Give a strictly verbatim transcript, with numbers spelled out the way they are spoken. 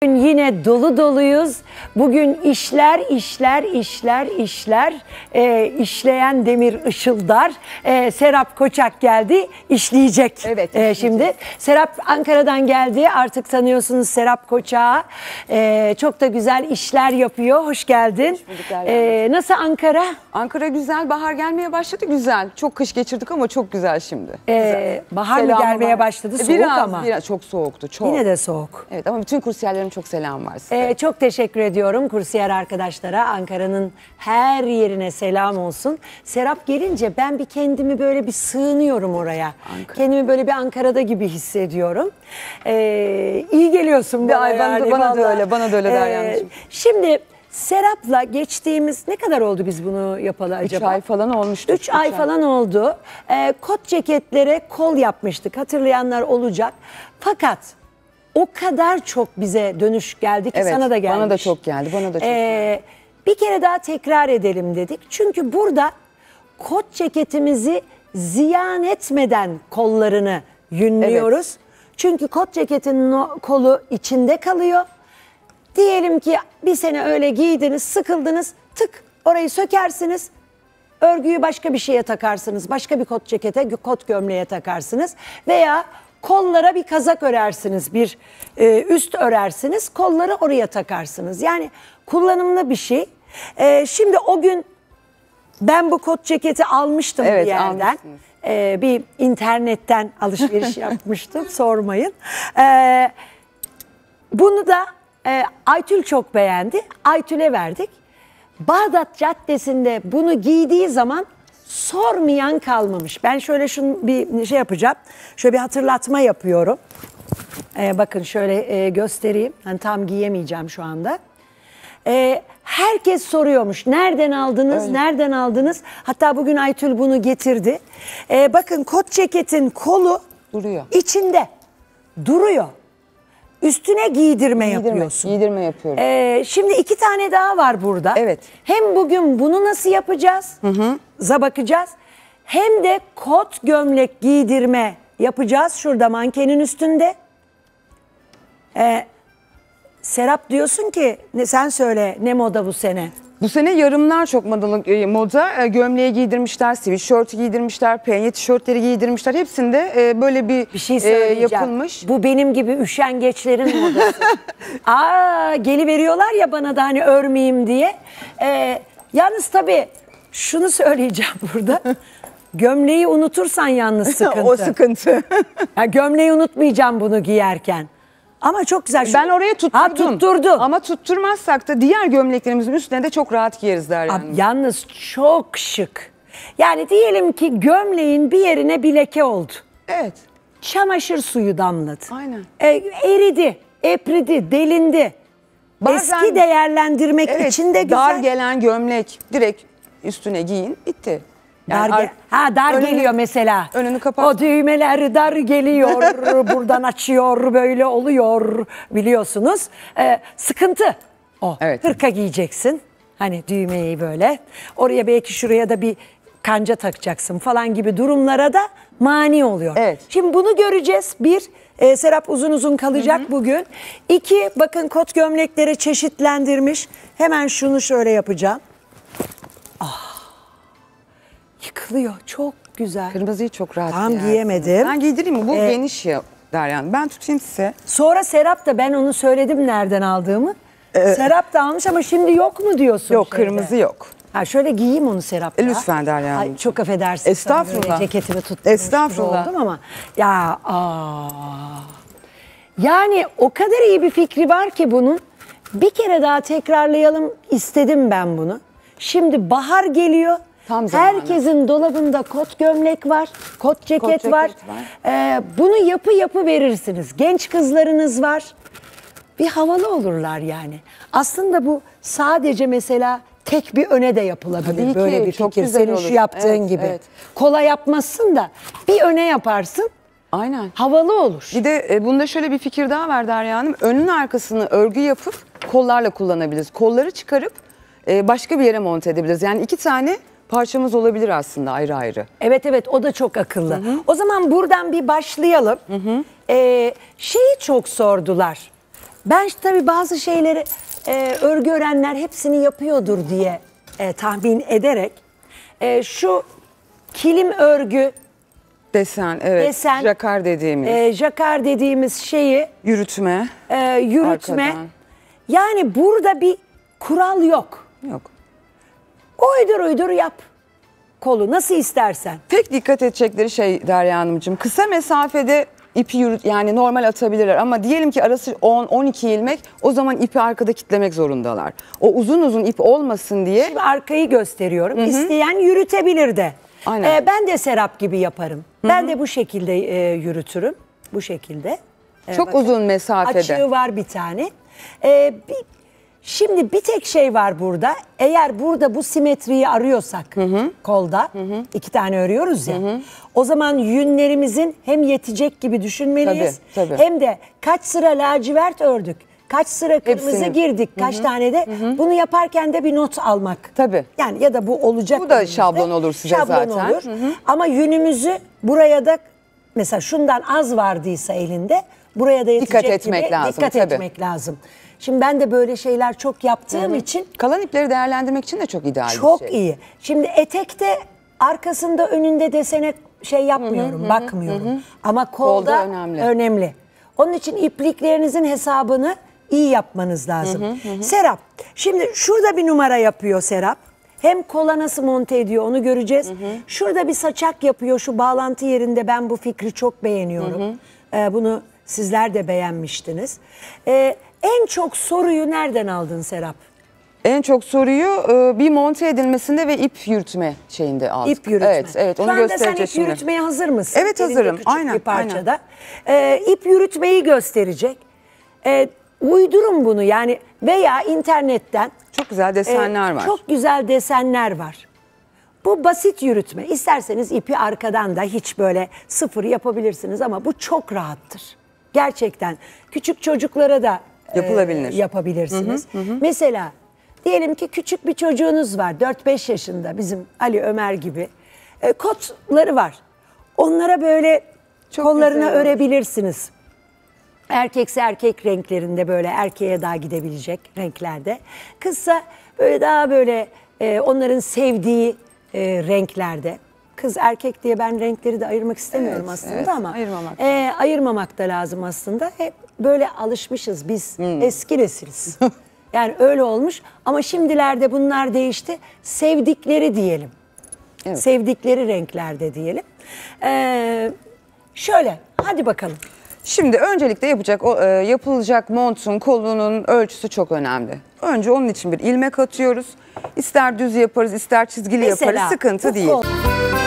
Yine dolu doluyuz. Bugün işler, işler, işler, işler, e, işleyen demir ışıldar. E, Serap Koçak geldi, işleyecek. Evet. E, şimdi Serap Ankara'dan geldi. Artık tanıyorsunuz Serap Koçak'ı. E, çok da güzel işler yapıyor. Hoş geldin. Hoş bulduk, e, nasıl Ankara? Ankara güzel. Bahar gelmeye başladı. Güzel. Çok kış geçirdik ama çok güzel şimdi. E, Güzel. bahar mı Selamı gelmeye var. başladı? Soğuk biraz, ama. Biraz çok soğuktu. Çok. Yine de soğuk. Evet ama bütün kursiyerlerim çok selam var size. Ee, çok teşekkür ediyorum kursiyer arkadaşlara. Ankara'nın her yerine selam olsun. Serap gelince ben bir kendimi böyle bir sığınıyorum oraya. Ankara. Kendimi böyle bir Ankara'da gibi hissediyorum. Ee, iyi geliyorsun bana. Ay, bana, yani, da, bana da vallahi. öyle, bana da öyle Derya'cığım. Ee, şimdi Serap'la geçtiğimiz ne kadar oldu biz bunu yapalı acaba? Üç ay falan olmuştu. Üç ay falan oldu. Ee, kot ceketlere kol yapmıştık. Hatırlayanlar olacak. Fakat o kadar çok bize dönüş geldi ki Evet, sana da gelmiş. bana da çok geldi. Bana da çok Ee, geldi. Bir kere daha tekrar edelim dedik. Çünkü burada kot ceketimizi ziyan etmeden kollarını yünlüyoruz. Evet. Çünkü kot ceketin no- kolu içinde kalıyor. Diyelim ki bir sene öyle giydiniz, sıkıldınız, tık orayı sökersiniz. Örgüyü başka bir şeye takarsınız. Başka bir kot cekete, kot gömleğe takarsınız. Veya kollara bir kazak örersiniz, bir e, üst örersiniz. Kolları oraya takarsınız. Yani kullanımlı bir şey. E, şimdi o gün ben bu kot ceketi almıştım Evet, bir yerden. E, bir internetten alışveriş yapmıştım, sormayın. E, bunu da e, Aytül çok beğendi. Aytül'e verdik. Bağdat Caddesi'nde bunu giydiği zaman sormayan kalmamış. Ben şöyle şunu bir şey yapacağım. Şöyle bir hatırlatma yapıyorum. Ee, bakın şöyle e, göstereyim. Hani tam giyemeyeceğim şu anda. Ee, herkes soruyormuş. Nereden aldınız? Öyle. Nereden aldınız? Hatta bugün Aytül bunu getirdi. Ee, bakın kot ceketin kolu Duruyor. içinde duruyor. Üstüne giydirme, Giydirme, yapıyorsun. giydirme yapıyorum. Ee, şimdi iki tane daha var burada. Evet. Hem bugün bunu nasıl yapacağız? Hı hı. Za bakacağız. Hem de kot gömlek giydirme yapacağız. Şurada mankenin üstünde. Ee, Serap diyorsun ki ne, sen söyle ne moda bu sene? Bu sene yarımlar çok modalı, e, moda. E, gömleğe giydirmişler, sweatshirt giydirmişler, penye tişörtleri giydirmişler. Hepsinde e, böyle bir, Bir şey e, söyleyeceğim. yapılmış. Bu benim gibi üşengeçlerin modası. Aa, geliveriyorlar ya bana da hani örmeyeyim diye. Ee, yalnız tabii şunu söyleyeceğim burada. Gömleği unutursan yalnız sıkıntı. O sıkıntı. Ya gömleği unutmayacağım bunu giyerken. Ama çok güzel. Ben oraya tutturdum. Ha, tutturdun. Ama tutturmazsak da diğer gömleklerimizin üstüne de çok rahat giyeriz der yani. Abi, yalnız çok şık. Yani diyelim ki gömleğin bir yerine bir leke oldu. Evet. Çamaşır suyu damladı. Aynen. E, eridi, epridi, delindi. Bazen- Eski değerlendirmek Evet, için de güzel. dar gelen gömlek direkt üstüne giyin, bitti. Dar ar- ge- ha dar önünü- geliyor mesela. önünü kapat. O düğmeler dar geliyor, buradan açıyor, böyle oluyor biliyorsunuz. Ee, sıkıntı o. Evet. Hırka giyeceksin. Hani düğmeyi böyle. Oraya belki şuraya da bir kanca takacaksın falan gibi durumlara da mani oluyor. Evet. Şimdi bunu göreceğiz. Bir, e, Serap uzun uzun kalacak, hı hı, bugün. İki, bakın kot gömlekleri çeşitlendirmiş. Hemen şunu şöyle yapacağım. Yıkılıyor. Çok güzel. Kırmızıyı çok rahat Tam giyersiniz. giyemedim. Ben giydireyim mi? Bu Ee, geniş ya Deryan. Ben tutayım size. Sonra Serap da ben onu söyledim nereden aldığımı. Serap da almış ama şimdi yok mu diyorsun? Yok, şeyde? kırmızı yok. Ha şöyle giyeyim onu Serap da. E, lütfen Derya Ay, Hanımcığım. çok affedersin. Estağfurullah. Sana böyle ceketimi tuttum. Estağfurullah. Oldum ama. Ya aa. Yani o kadar iyi bir fikri var ki bunun. Bir kere daha tekrarlayalım istedim ben bunu. Şimdi bahar geliyor. Tam zamanı. Herkesin dolabında kot gömlek var, kot ceket, Kot ceket var. var. Ee, bunu yapı yapı verirsiniz. Genç kızlarınız var. Bir havalı olurlar yani. Aslında bu sadece mesela tek bir öne de yapılabilir. Tabii ki, böyle bir çok fikir. güzel Senin olur. şu yaptığın Evet, gibi. evet. Kola yapmazsın da bir öne yaparsın. Aynen. Havalı olur. Bir de e, bunda şöyle bir fikir daha var Derya Hanım. Önün arkasını örgü yapıp kollarla kullanabiliriz. Kolları çıkarıp e, başka bir yere monte edebiliriz. Yani iki tane parçamız olabilir aslında ayrı ayrı. Evet evet o da çok akıllı. Hı hı. O zaman buradan bir başlayalım. Hı hı. Ee, şeyi çok sordular. Ben tabii bazı şeyleri e, örgü örenler hepsini yapıyordur diye e, tahmin ederek e, şu kilim örgü, Desen, evet. Desen, Jakar dediğimiz. e, jakar dediğimiz şeyi Yürütme. e, yürütme. Arkadan. Yani burada bir kural yok. Yok. Uydur uydur yap. Kolu nasıl istersen. Tek dikkat edecekleri şey Derya Hanımcığım, kısa mesafede ipi yürüt, yani normal atabilirler ama diyelim ki arası on on iki ilmek, o zaman ipi arkada kitlemek zorundalar. O uzun uzun ip olmasın diye. Şimdi arkayı gösteriyorum. İsteyen yürütebilir de. Aynen. Ee, ben de Serap gibi yaparım. Hı-hı. Ben de bu şekilde e, yürütürüm. Bu şekilde. Ee, Çok bakın, uzun mesafede. Açığı var bir tane. Ee, bir, şimdi bir tek şey var burada. Eğer burada bu simetriyi arıyorsak Hı-hı. kolda Hı-hı. iki tane örüyoruz ya. Hı-hı. O zaman yünlerimizin hem yetecek gibi düşünmeliyiz. Tabii, tabii. Hem de kaç sıra lacivert ördük. Kaç sıra kırmızı Hepsini. girdik, kaç Hı-hı. tane de Hı-hı. bunu yaparken de bir not almak. Tabii. Yani ya da bu olacak. Bu da önümüzde. şablon olur size şablon zaten. Olur. Hı-hı. Ama yünümüzü buraya da mesela şundan az vardıysa elinde buraya da yetecek Dikkat etmek gibi lazım, dikkat tabii. etmek lazım. Şimdi ben de böyle şeyler çok yaptığım Hı-hı. için kalan ipleri değerlendirmek için de çok ideal çok bir şey. iyi. Şimdi etekte arkasında önünde desene şey yapmıyorum, Hı-hı. bakmıyorum. Hı-hı. Ama kolda, kolda önemli. önemli. Onun için ipliklerinizin hesabını iyi yapmanız lazım. Hı hı hı. Serap, şimdi şurada bir numara yapıyor Serap. Hem kola nasıl monte ediyor onu göreceğiz. Hı hı. Şurada bir saçak yapıyor şu bağlantı yerinde, ben bu fikri çok beğeniyorum. Hı hı. Ee, bunu sizler de beğenmiştiniz. Ee, en çok soruyu nereden aldın Serap? En çok soruyu e, bir monte edilmesinde ve ip yürütme şeyinde aldık. İp yürütme. Evet, evet, onu Şu anda göstereceğiz sen ip şimdi. yürütmeye hazır mısın? Evet, Elinde hazırım. küçük Aynen, bir parçada. aynen. Ee, ip yürütmeyi gösterecek. Ee, uydurun bunu yani, veya internetten. Çok güzel desenler e, var. Çok güzel desenler var. Bu basit yürütme. İsterseniz ipi arkadan da hiç böyle sıfır yapabilirsiniz ama bu çok rahattır. Gerçekten küçük çocuklara da Yapılabilir. E, yapabilirsiniz. Hı hı, hı. Mesela diyelim ki küçük bir çocuğunuz var, dört beş yaşında, bizim Ali Ömer gibi. E, kotları var. Onlara böyle Çok kollarına güzel olur. örebilirsiniz. Erkekse erkek renklerinde, böyle erkeğe daha gidebilecek renklerde. Kızsa böyle daha böyle e, onların sevdiği e, renklerde. Kız erkek diye ben renkleri de ayırmak istemiyorum Evet, aslında evet. ama Ayırmamak. E, ayırmamak da lazım aslında. Hep böyle alışmışız biz, Hmm. eski nesiliz. Yani öyle olmuş ama şimdilerde bunlar değişti. Sevdikleri diyelim. Evet. Sevdikleri renklerde diyelim. Ee, şöyle hadi bakalım. Şimdi öncelikle yapacak o e, yapılacak montun kolunun ölçüsü çok önemli. Önce onun için bir ilmek atıyoruz. İster düz yaparız, ister çizgili Mesela, yaparız. Sıkıntı bu değil. kol.